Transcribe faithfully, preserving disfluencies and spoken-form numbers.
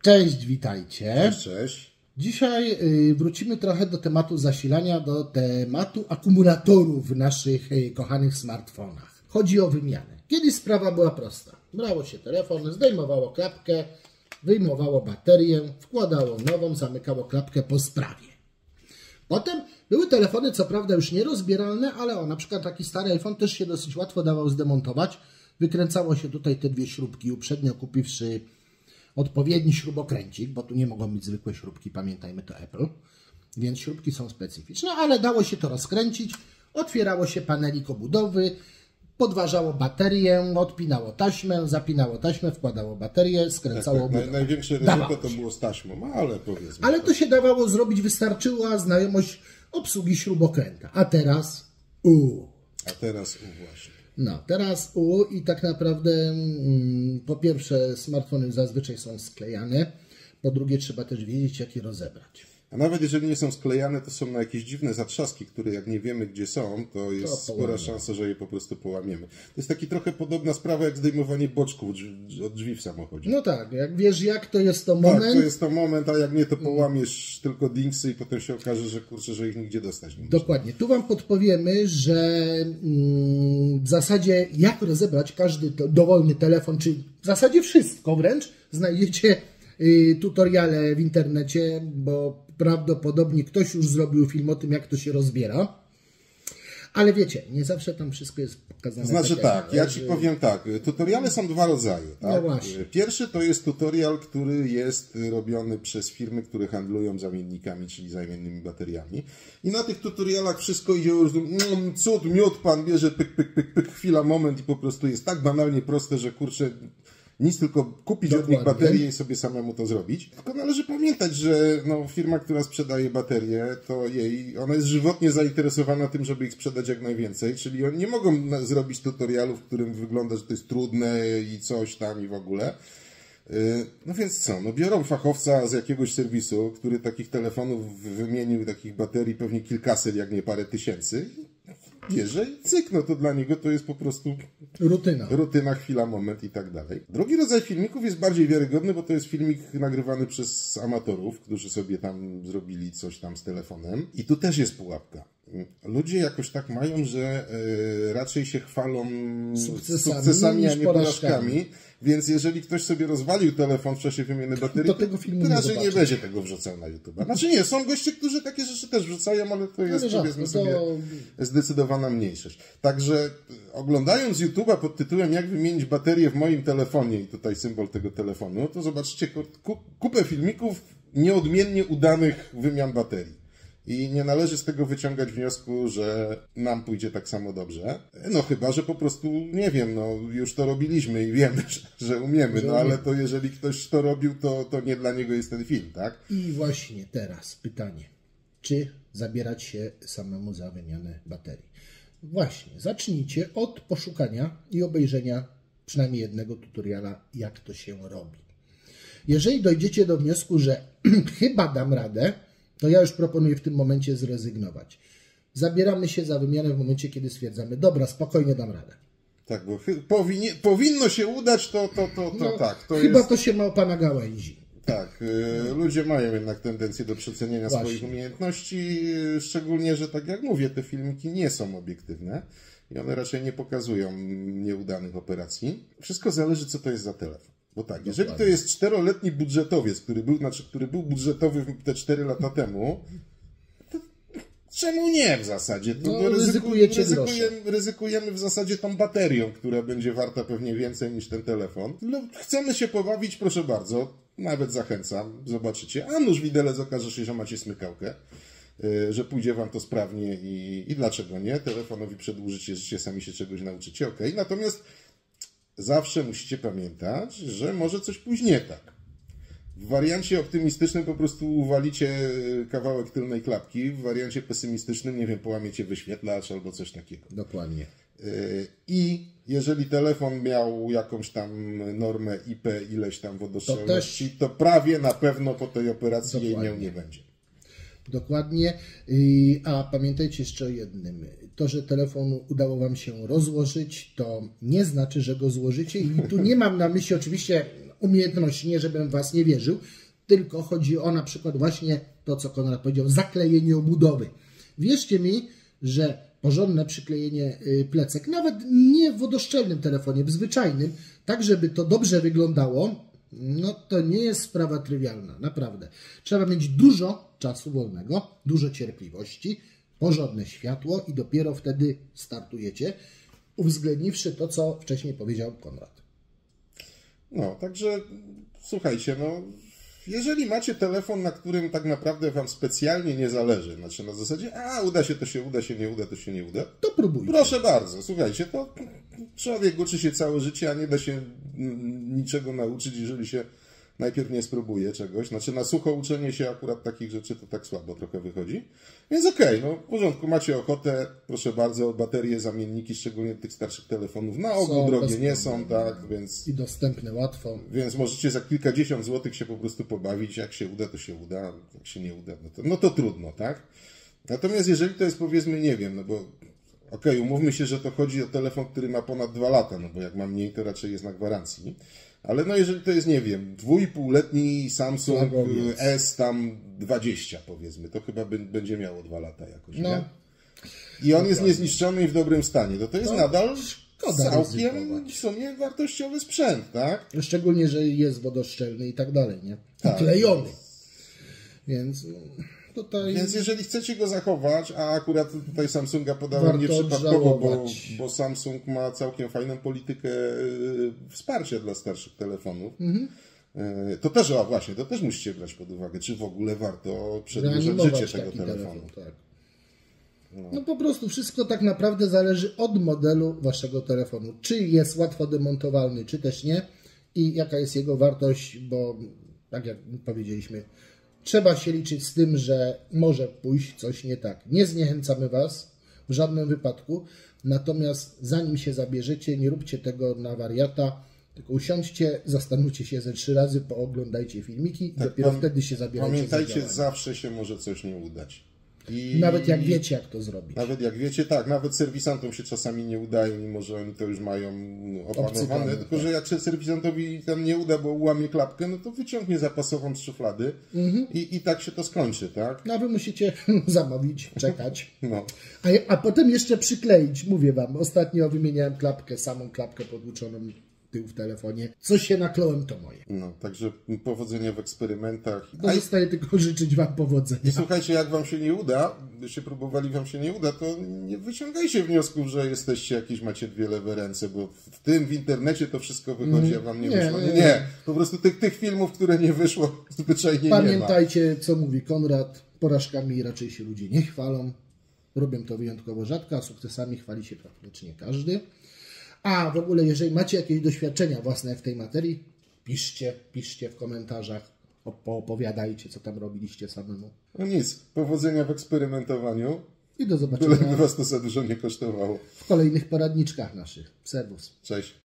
Cześć, witajcie. Cześć, cześć. Dzisiaj wrócimy trochę do tematu zasilania, do tematu akumulatorów w naszych kochanych smartfonach. Chodzi o wymianę. Kiedyś sprawa była prosta. Brało się telefon, zdejmowało klapkę, wyjmowało baterię, wkładało nową, zamykało klapkę po sprawie. Potem były telefony, co prawda już nierozbieralne, ale o, na przykład taki stary iPhone też się dosyć łatwo dawał zdemontować. Wykręcało się tutaj te dwie śrubki, uprzednio kupiwszy odpowiedni śrubokręcik, bo tu nie mogą być zwykłe śrubki, pamiętajmy, to Apple, więc śrubki są specyficzne, ale dało się to rozkręcić, otwierało się panelik obudowy, podważało baterię, odpinało taśmę, zapinało taśmę, wkładało baterię, skręcało tak, tak. obudowę. Największe ryzyko to było z taśmą, ale powiedzmy. Ale to się dawało zrobić, wystarczyła znajomość obsługi śrubokręta. A teraz u. A teraz u właśnie. No, teraz U i tak naprawdę mm, po pierwsze smartfony zazwyczaj są sklejane, po drugie trzeba też wiedzieć, jak je rozebrać. A nawet jeżeli nie są sklejane, to są na jakieś dziwne zatrzaski, które jak nie wiemy, gdzie są, to jest To spora szansa, że je po prostu połamiemy. To jest taki trochę podobna sprawa jak zdejmowanie boczków od drzwi w samochodzie. No tak, jak wiesz jak, to jest to moment. Tak, to jest to moment, a jak nie, to połamiesz tylko dingsy i potem się okaże, że kurczę, że ich nigdzie dostać nie można. Dokładnie. Tu Wam podpowiemy, że mm, w zasadzie jak rozebrać każdy to, dowolny telefon, czy w zasadzie wszystko wręcz, znajdziecie y, tutoriale w internecie, bo prawdopodobnie ktoś już zrobił film o tym, jak to się rozbiera. Ale wiecie, nie zawsze tam wszystko jest pokazane. Znaczy tak, tak, jak, ja że... Ci powiem tak, tutoriale są dwa rodzaje. Tak? No właśnie. Pierwszy to jest tutorial, który jest robiony przez firmy, które handlują zamiennikami, czyli zamiennymi bateriami. I na tych tutorialach wszystko idzie już, mm, cud, miód, pan bierze, pyk, pyk, pyk, pyk, chwila, moment i po prostu jest tak banalnie proste, że kurczę, nic, tylko kupić Dokładnie. od nich baterię i sobie samemu to zrobić. Tylko należy pamiętać, że no, firma, która sprzedaje baterie, to jej, ona jest żywotnie zainteresowana tym, żeby ich sprzedać jak najwięcej, czyli oni nie mogą zrobić tutorialu, w którym wygląda, że to jest trudne i coś tam i w ogóle. No więc co, no biorą fachowca z jakiegoś serwisu, który takich telefonów wymienił, takich baterii pewnie kilkaset, jak nie parę tysięcy. Bierze i cyk, no to dla niego to jest po prostu rutyna. Rutyna, chwila, moment i tak dalej. Drugi rodzaj filmików jest bardziej wiarygodny, bo to jest filmik nagrywany przez amatorów, którzy sobie tam zrobili coś tam z telefonem. I tu też jest pułapka. Ludzie jakoś tak mają, że y, raczej się chwalą sukcesami, sukcesami a nie porażkami. porażkami. Więc jeżeli ktoś sobie rozwalił telefon w czasie wymiany baterii, to, tego filmu to nie raczej zobaczy. nie będzie tego wrzucał na YouTube. Znaczy nie, są goście, którzy takie rzeczy też wrzucają, ale to jest, ale powiedzmy rzadko, sobie, to... zdecydowana mniejszość. Także oglądając YouTube'a pod tytułem jak wymienić baterię w moim telefonie i tutaj symbol tego telefonu, to zobaczycie kupę filmików nieodmiennie udanych wymian baterii. I nie należy z tego wyciągać wniosku, że nam pójdzie tak samo dobrze. No chyba, że po prostu, nie wiem, no już to robiliśmy i wiemy, że, że umiemy, no ale to jeżeli ktoś to robił, to, to nie dla niego jest ten film, tak? I właśnie teraz pytanie, czy zabierać się samemu za wymianę baterii? Właśnie, zacznijcie od poszukania i obejrzenia przynajmniej jednego tutoriala, jak to się robi. Jeżeli dojdziecie do wniosku, że chyba dam radę, to ja już proponuję w tym momencie zrezygnować. Zabieramy się za wymianę w momencie, kiedy stwierdzamy, dobra, spokojnie dam radę. Tak, bo powinni, powinno się udać, to, to, to, to no, tak. To chyba jest... to się małpa na gałęzi. Tak, y, ludzie mają jednak tendencję do przeceniania Właśnie. swoich umiejętności, szczególnie, że tak jak mówię, te filmiki nie są obiektywne i one raczej nie pokazują nieudanych operacji. Wszystko zależy, co to jest za telefon. Bo tak, jeżeli Dokładnie. to jest czteroletni budżetowiec, który był, znaczy, który był budżetowy te cztery lata temu, to czemu nie w zasadzie? To No, ryzyku, ryzykujecie ryzykujemy, ryzykujemy w zasadzie tą baterią, która będzie warta pewnie więcej niż ten telefon. No, chcemy się pobawić, proszę bardzo, nawet zachęcam, zobaczycie. A nuż widelec okaże się, że macie smykałkę, że pójdzie wam to sprawnie i, i dlaczego nie? Telefonowi przedłużycie życie, sami się czegoś nauczycie, okej. Okay. Natomiast zawsze musicie pamiętać, że może coś pójść nie tak. W wariancie optymistycznym po prostu uwalicie kawałek tylnej klapki, w wariancie pesymistycznym, nie wiem, połamiecie wyświetlacz albo coś takiego. Dokładnie. I jeżeli telefon miał jakąś tam normę I P, ileś tam wodoszczelności, to, też... to prawie na pewno po tej operacji Dokładnie. jej nie, nie będzie. Dokładnie. A pamiętajcie jeszcze o jednym. To, że telefon udało Wam się rozłożyć, to nie znaczy, że go złożycie. I tu nie mam na myśli oczywiście umiejętności, nie żebym was nie wierzył, tylko chodzi o na przykład właśnie to, co Konrad powiedział, zaklejenie obudowy. Wierzcie mi, że porządne przyklejenie plecek, nawet nie w wodoszczelnym telefonie, w zwyczajnym, tak żeby to dobrze wyglądało, no to nie jest sprawa trywialna, naprawdę. Trzeba mieć dużo czasu wolnego, dużo cierpliwości, porządne światło i dopiero wtedy startujecie, uwzględniwszy to, co wcześniej powiedział Konrad. No, także słuchajcie, no jeżeli macie telefon, na którym tak naprawdę wam specjalnie nie zależy, znaczy na zasadzie, a uda się, to się uda, się nie uda, to się nie uda, to próbujcie. Proszę bardzo, słuchajcie, to człowiek uczy się całe życie, a nie da się niczego nauczyć, jeżeli się najpierw nie spróbuje czegoś. Znaczy na sucho uczenie się akurat takich rzeczy to tak słabo trochę wychodzi. Więc okej, okay, no w porządku, macie ochotę, proszę bardzo, baterie, zamienniki, szczególnie tych starszych telefonów, na ogół drogie nie są, tak, więc... I dostępne łatwo. Więc możecie za kilkadziesiąt złotych się po prostu pobawić, jak się uda, to się uda, jak się nie uda, no to, no to trudno, tak? Natomiast jeżeli to jest, powiedzmy, nie wiem, no bo okej, okay, umówmy się, że to chodzi o telefon, który ma ponad dwa lata, no bo jak ma mniej, to raczej jest na gwarancji. Ale no jeżeli to jest, nie wiem, dwuipółletni Samsung S tam dwadzieścia powiedzmy, to chyba będzie miało dwa lata jakoś, no. Nie? I on jest niezniszczony i w dobrym stanie, to to jest to nadal całkiem w sumie wartościowy sprzęt, tak? Szczególnie, że jest wodoszczelny i tak dalej, nie? Tak. Klejony. Więc... Tutaj... Więc jeżeli chcecie go zachować, a akurat tutaj Samsunga podałem nieprzypadkowo, bo, bo Samsung ma całkiem fajną politykę wsparcia dla starszych telefonów, mhm. to też, a właśnie, to też musicie brać pod uwagę, czy w ogóle warto przedłużać życie tego telefonu. Telefon, tak. no. no po prostu wszystko tak naprawdę zależy od modelu waszego telefonu. Czy jest łatwo demontowalny, czy też nie i jaka jest jego wartość, bo tak jak powiedzieliśmy, trzeba się liczyć z tym, że może pójść coś nie tak. Nie zniechęcamy was w żadnym wypadku, natomiast zanim się zabierzecie, nie róbcie tego na wariata, tylko usiądźcie, zastanówcie się ze trzy razy, pooglądajcie filmiki i tak, dopiero pan, wtedy się zabierajcie. Pamiętajcie, zawsze się może coś nie udać. I nawet jak wiecie, jak to zrobić. Nawet jak wiecie, tak, nawet serwisantom się czasami nie udaje, mimo że oni to już mają opanowane. Obcykane, tylko, tak. że jak się serwisantowi tam nie uda, bo ułamie klapkę, no to wyciągnie zapasową z szuflady mhm. i, i tak się to skończy, tak? No a wy musicie zamówić, czekać. no. a, a potem jeszcze przykleić, mówię wam, ostatnio wymieniałem klapkę, samą klapkę podłuczoną tył w telefonie. Co się nakląłem, to moje. No, także powodzenia w eksperymentach. Pozostaje tylko życzyć wam powodzenia. I słuchajcie, jak wam się nie uda, byście próbowali, wam się nie uda, to nie wyciągajcie wniosków, że jesteście jakieś, macie dwie lewe ręce, bo w tym, w internecie to wszystko wychodzi, a wam nie, nie wyszło. Nie, nie, nie. Po prostu tych, tych filmów, które nie wyszło, zwyczajnie Pamiętajcie, nie ma. Pamiętajcie, co mówi Konrad, porażkami raczej się ludzie nie chwalą. Robią to wyjątkowo rzadko, a sukcesami chwali się praktycznie każdy. A w ogóle, jeżeli macie jakieś doświadczenia własne w tej materii, piszcie, piszcie w komentarzach, opowiadajcie, co tam robiliście samemu. No nic, powodzenia w eksperymentowaniu. I do zobaczenia. Byle was to za dużo nie kosztowało. W kolejnych poradniczkach naszych. Serwus. Cześć.